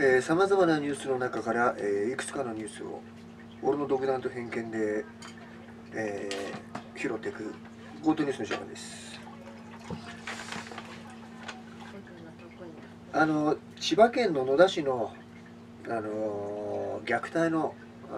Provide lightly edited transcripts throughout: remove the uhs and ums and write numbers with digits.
さまざまなニュースの中から、いくつかのニュースを俺の独断と偏見で、拾っていくゴートニュースの時間です。千葉県の野田市の、虐待の、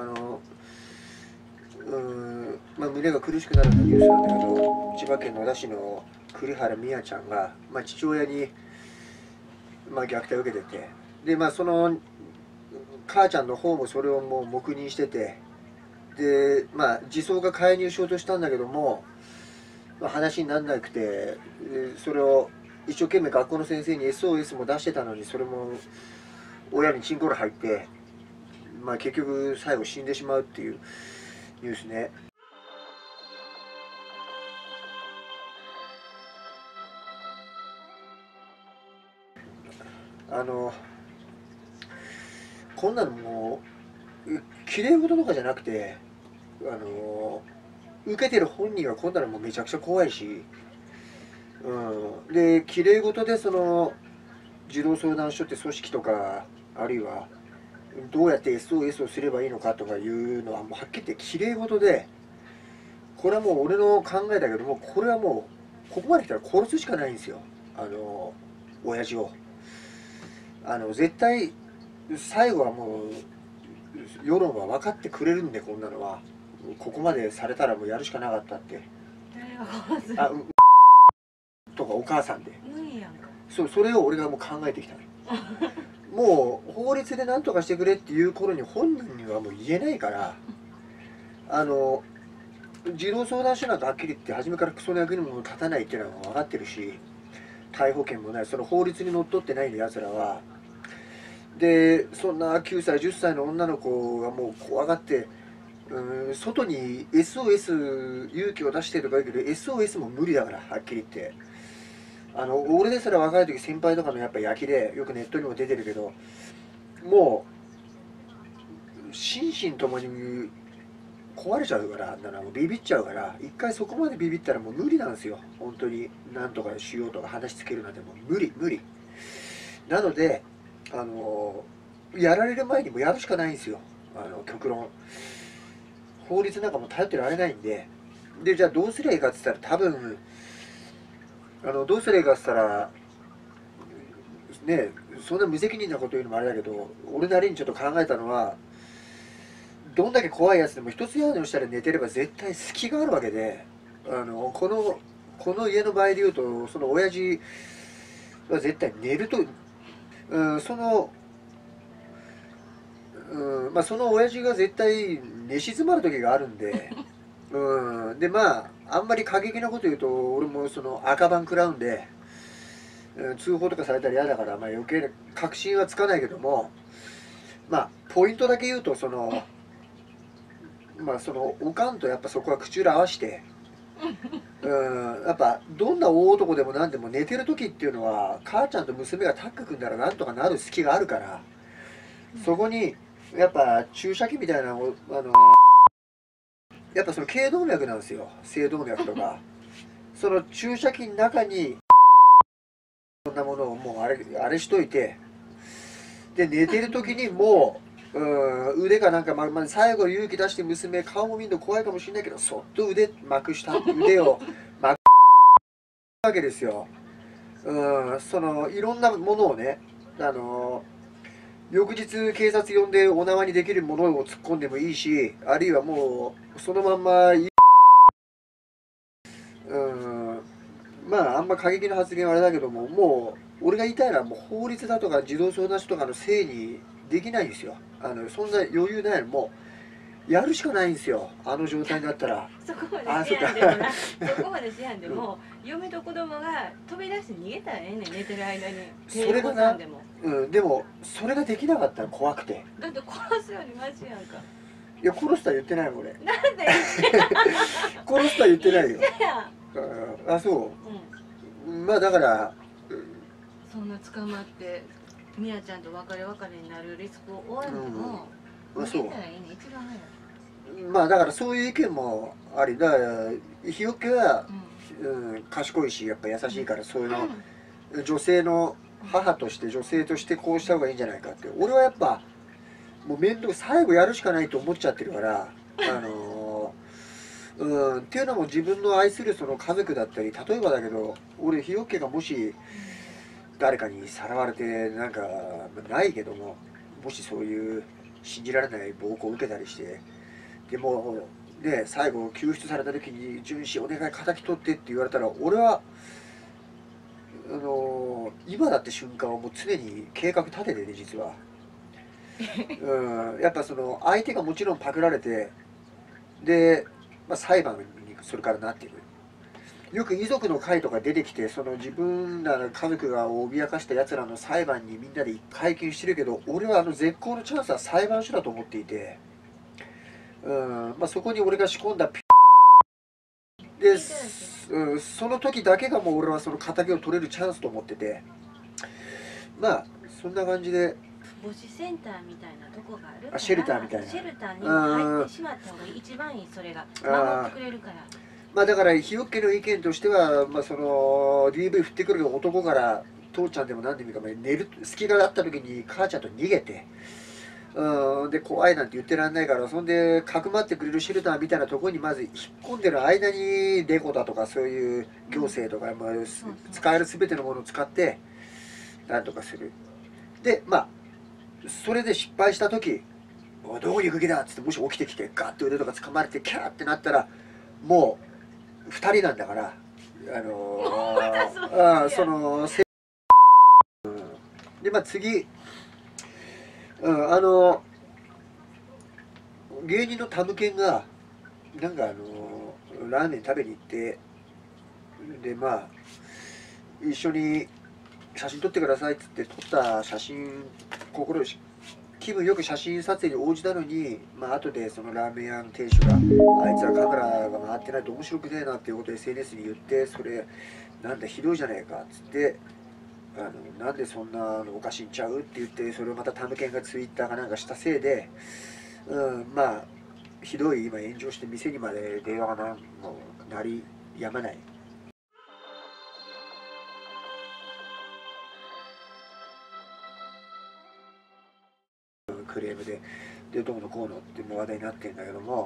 胸が苦しくなるようなニュースなんだけど、千葉県野田市の栗原美也ちゃんが、父親に、虐待を受けてて、で、その母ちゃんの方もそれをもう黙認してて、で、児相が介入しようとしたんだけども、話にならなくて、それを一生懸命学校の先生に SOS も出してたのに、それも親にチンコロ入って、結局最後死んでしまうっていうニュースね。こんなのもうきれい事とかじゃなくて、受けてる本人はこんなのもめちゃくちゃ怖いし、できれい事でその児童相談所って組織とか、あるいはどうやって SOS をすればいいのかとかいうのはもうはっきり言ってきれい事で、これはもう俺の考えだけども、これはもうここまで来たら殺すしかないんですよ、親父を。絶対最後はもう世論は分かってくれるんで、こんなのはここまでされたらもうやるしかなかったって。とかお母さんで、それを俺がもう考えてきたもう法律で何とかしてくれっていう頃に本人にはもう言えないから、児童相談所なんかはっきり言って初めからクソの役にも立たないっていうのは分かってるし、逮捕権もない、その法律にのっとってないのやつらは。でそんな9歳10歳の女の子がもう怖がって、外に SOS 勇気を出してとか言うけど SOS も無理だから、はっきり言って。俺ですら若い時先輩とかのやっぱ焼きでよくネットにも出てるけど、もう心身ともに壊れちゃうから、もうビビっちゃうから、一回そこまでビビったらもう無理なんですよ、本当に。なんとかしようとか話つけるなんてもう無理なので、やられる前にもやるしかないんですよ、極論。法律なんかも頼ってられないんで。でじゃあどうすりゃいいかって言ったら、多分どうすりゃいいかって言ったらね、そんな無責任なこと言うのもあれだけど、俺なりにちょっと考えたのは、どんだけ怖いやつでも一つ屋根の下で寝てれば絶対隙があるわけで、この家の場合で言うと、その親父は絶対寝ると、その親父が絶対寝静まる時があるんで、であんまり過激なこと言うと俺もその赤番食らうんで、通報とかされたら嫌だから、余計な確信はつかないけども、ポイントだけ言うと、そのおかんとやっぱそこは口裏合わして、やっぱどんな大男でも何でも寝てる時っていうのは母ちゃんと娘がタッグ組んだらなんとかなる隙があるから、そこにやっぱ注射器みたいなやっぱその頸動脈なんですよ、頸動脈とかその注射器の中にそんなものをもうあれしといて、で寝てる時にもう腕がなんか、最後勇気出して娘顔も見るの怖いかもしれないけど、そっと腕を巻くわけですよ。そのいろんなものをね、翌日警察呼んでお縄にできるものを突っ込んでもいいし、あるいはもうそのまんまあんま過激な発言はあれだけども、もう俺が言いたいのはもう法律だとか児童相談所とかのせいにできないんですよ。そんな余裕ないの、もうやるしかないんですよ、あの状態になったら。 そこまでしやんでもな、そこまでしやんでも、嫁と子供が飛び出して逃げたらええねん、寝てる間に。 それがな、でもそれができなかったら怖くて。 だって殺すよりマシやんか。 いや、殺すとは言ってないもん俺。 なんで殺すとは言ってないよ。あ、そう。だから、 そんな捕まってみやちゃんと別れになるリスクを負わんでも逃げたらいいね、一番早い。 だからそういう意見もありだから、日よけは、賢いしやっぱ優しいから、そういうの、女性の母として女性としてこうした方がいいんじゃないかって。俺はやっぱもう最後やるしかないと思っちゃってるから、っていうのも自分の愛するその家族だったり、例えばだけど俺日よけがもし誰かにさらわれてなんかないけども、もしそういう信じられない暴行を受けたりして、でもね、最後救出された時に「純子お願い敵取って」って言われたら、俺は今だって瞬間をもう常に計画立ててね、実は。やっぱその相手がもちろんパクられて、で、裁判にそれからなっている。よく遺族の会とか出てきて、その自分らの家族が脅かしたやつらの裁判にみんなで会見してるけど、俺は絶好のチャンスは裁判所だと思っていて、そこに俺が仕込んだで、その時だけがもう俺はその敵を取れるチャンスと思ってて、そんな感じで。 母子センターみたいなとこがあるから、 シェルターみたいな、 シェルターにも入ってしまった方が一番いい。それが守ってくれるから。 だから日よけの意見としては、その DV 振ってくる男から父ちゃんでも何でもいいか寝る隙があった時に母ちゃんと逃げて、で怖いなんて言ってらんないから、そんでかくまってくれるシェルターみたいなところにまず引っ込んでる間にデコだとかそういう行政とか、使える全てのものを使ってなんとかする。でそれで失敗した時「おいどこに行く気だ」っつって、もし起きてきてガッて腕とか掴まれてキャーってなったら、もう2人なんだから、そので次、芸人のタムケンがなんかラーメン食べに行って、で一緒に写真撮ってくださいっつって撮った写真、気分よく写真撮影に応じたのに、後でそのラーメン屋の店主が「あいつはカメラが回ってないと面白くねえな」っていうことを SNS に言って、それなんだひどいじゃねえかっつって、なんでそんなのおかしいんちゃうって言って、それをまたタムケンがツイッターかなんかしたせいで、ひどい今炎上して、店にまで電話が鳴りやまない。クレームでどうのこうのって話題になってるんだけども、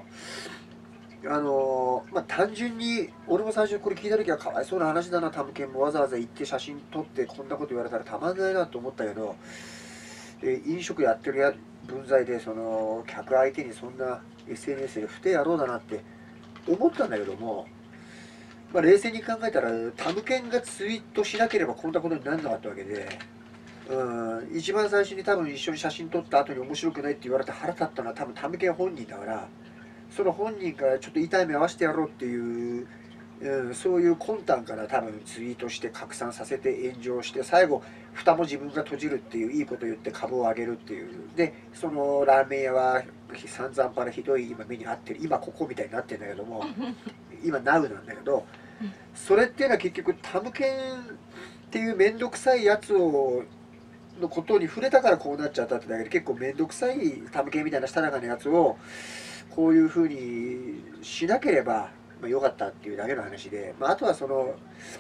単純に俺も最初これ聞いた時はかわいそうな話だな、タムケンもわざわざ行って写真撮ってこんなこと言われたらたまんないなと思ったけど、飲食やってる分際でその客相手にそんな SNS で不定野郎だなって思ったんだけども、冷静に考えたらタムケンがツイートしなければこんなことにならなかったわけで、一番最初に多分一緒に写真撮った後に面白くないって言われて腹立ったのは多分タムケン本人だから、その本人からちょっと痛い目合わせてやろうっていう、そういう魂胆から多分ツイートして拡散させて炎上して、最後蓋も自分が閉じるっていういいこと言って株を上げるっていう。でそのラーメン屋は散々パラひどい今目に遭ってる、今ここみたいになってるんだけども今ナウなんだけど、それっていうのは結局タムケンっていう面倒くさいやつのことに触れたからこうなっちゃったってだけで、結構面倒くさいタムケンみたいなしたたかなやつをこういうふうにしなければ良かったっていうだけの話で、あとはその、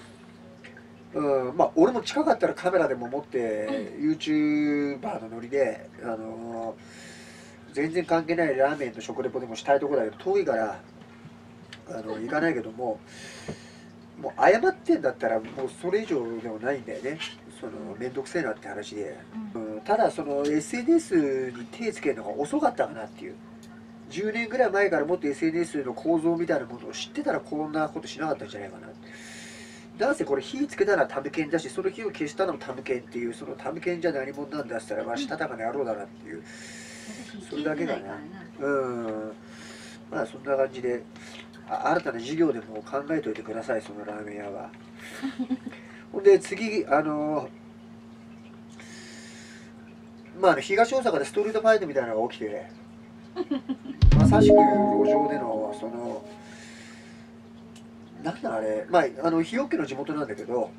俺も近かったらカメラでも持って YouTuber のノリで、全然関係ないラーメンの食レポでもしたいところだけど遠いから行かないけども、もう謝ってんだったらもうそれ以上でもないんだよね。その面倒くせえなって話で、ただその SNS に手つけるのが遅かったかなっていう。10年ぐらい前からもっと SNS の構造みたいなものを知ってたらこんなことしなかったんじゃないかな。なんせこれ火つけたらタムケンだし、その火を消したのもタムケンっていう、そのタムケンじゃ何者なんだって言ったらしたたかな野郎だなっていう、それだけだな。そんな感じで新たな事業でも考えておいてください、そのラーメン屋は。ほんで次東大阪でストリートファイトみたいなのが起きてまさしく路上でのそのなんだあれ、日よけの地元なんだけど、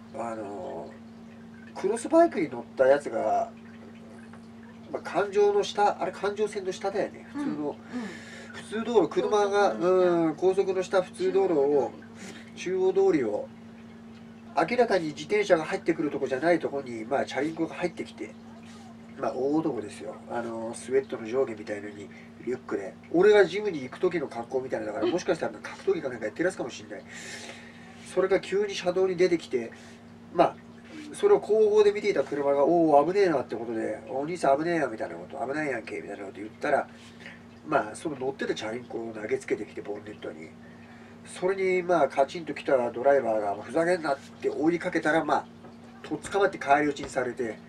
クロスバイクに乗ったやつが、環状の下、あれ環状線の下だよね、普通の、普通道路、車が、高速の下、普通道路を中央通りを明らかに自転車が入ってくるとこじゃないとこに、まあ、チャリンコが入ってきて、まあ、大男ですよ。スウェットの上下みたいのにリュックで、俺がジムに行く時の格好みたいなだから、もしかしたら格闘技かなんかやってるやつかもしれない。それが急に車道に出てきて、まあそれを後方で見ていた車が「おお危ねえな」ってことで「お兄さん危ねえよ」みたいなこと「危ないやんけ」みたいなこと言ったら、まあその乗ってたチャリンコを投げつけてきてボンネットに。それにまあカチンと来たドライバーが「ふざけんな」って追いかけたら、まあとっ捕まって返り討ちにされて。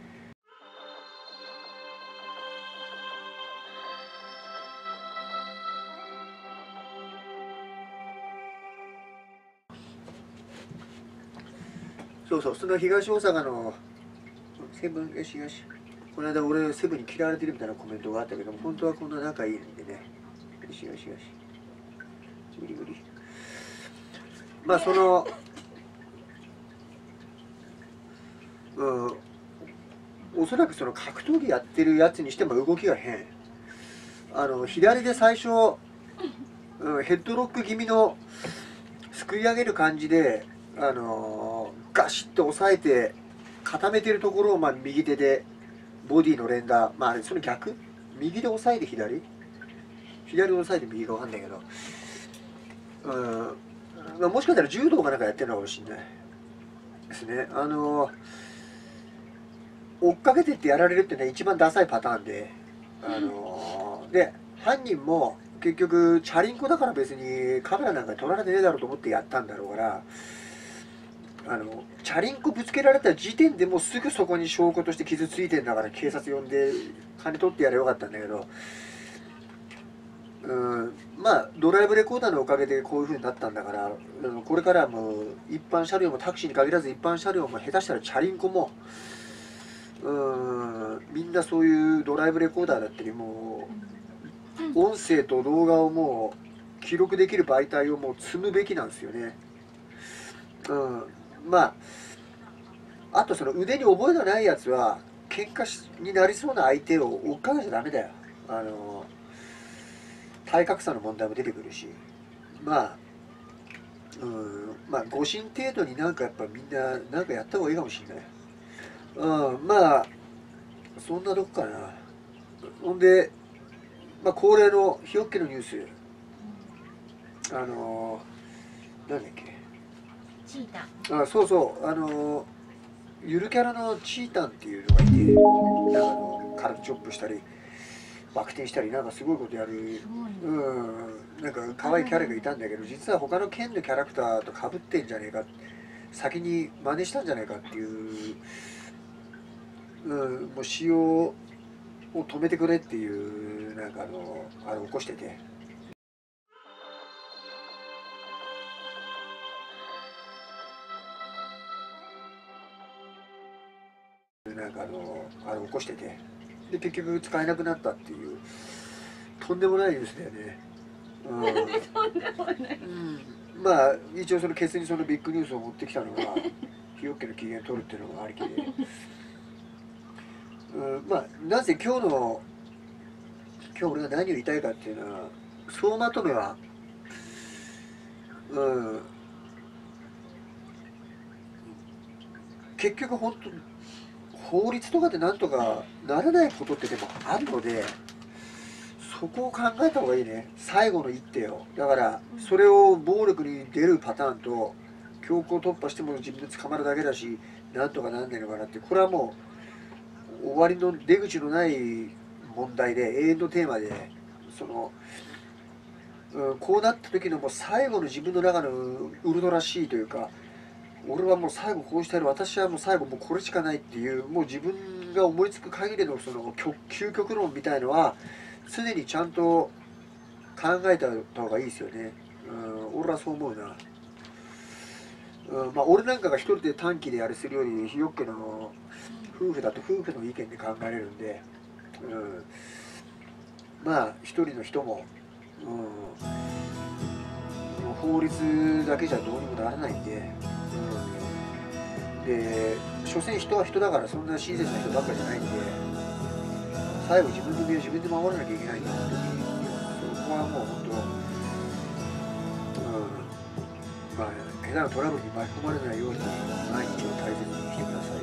そうそう、その東大阪のセブン、よしよし。この間俺セブンに嫌われてるみたいなコメントがあったけども、本当はこんな仲いいんでね。よしよしよし。無理無理。まあその、おそらくその格闘技やってるやつにしても動きが変。左で最初、ヘッドロック気味のすくい上げる感じで、ガシッと押さえて固めてるところを、まあ、右手でボディの連打、まああれその逆、右で押さえて左で押さえて右がわかんないけど、まあ、もしかしたら柔道かなんかやってるのかもしれないですね。追っかけてってやられるってね一番ダサいパターンで、で犯人も結局チャリンコだから別にカメラなんか撮られてねえだろうと思ってやったんだろうから、チャリンコぶつけられた時点でもうすぐそこに証拠として傷ついてんだから警察呼んで金取ってやればよかったんだけど、まあドライブレコーダーのおかげでこういう風になったんだから、これからはもう一般車両もタクシーに限らず一般車両も下手したらチャリンコもみんなそういうドライブレコーダーだったりもう音声と動画をもう記録できる媒体をもう積むべきなんですよね。まああとその腕に覚えのないやつは喧嘩になりそうな相手を追っかけちゃダメだよ。体格差の問題も出てくるし、まあ誤審程度になんかやっぱみんななんかやった方がいいかもしれない。まあそんなとこかな。ほんで、まあ、恒例の日よっけのニュース、なんだっけ、 チータそうそう、ゆるキャラのチータンっていうのがいて、なんか軽くチョップしたりバク転したりなんかすごいことやる、なんか可愛いキャラがいたんだけど、実は他の県のキャラクターとかぶってんじゃねえか、先に真似したんじゃねえかっていう、もう使用を止めてくれっていうなんかあれ起こしてて。なんかあれ起こしてて、で結局使えなくなったっていうとんでもないニュースだよね。 とんでもない。 まあ一応そのケツにそのビッグニュースを持ってきたのが日よっけの機嫌取るっていうのがありきで、まあなぜ今日俺が何を言いたいかっていうのは、総まとめは結局本当法律とかでなんとかならないことってでもあるので、そこを考えた方がいいね。最後の一手を。だからそれを暴力に出るパターンと強行突破しても自分で捕まるだけだしなんとかなんないのかなって、これはもう終わりの出口のない問題で永遠のテーマで、その、こうなった時のもう最後の自分の中のウルトラ C というか、俺はもう最後こうしたいの、私はもう最後もうこれしかないっていう、もう自分が思いつく限りのその究極論みたいのは常にちゃんと考えた方がいいですよね。俺はそう思うな。まあ俺なんかが一人で短期であれするより、日よっけの夫婦だと夫婦の意見で考えれるんで、まあ一人の人も、法律だけじゃどうにもならないんで、で所詮人は人だからそんな親切な人ばっかりじゃないんで、最後自分の身を自分で守らなきゃいけないんだって、そこはもう本当、まあ変下手なトラブルに巻き込まれないように毎日を大切にしてください。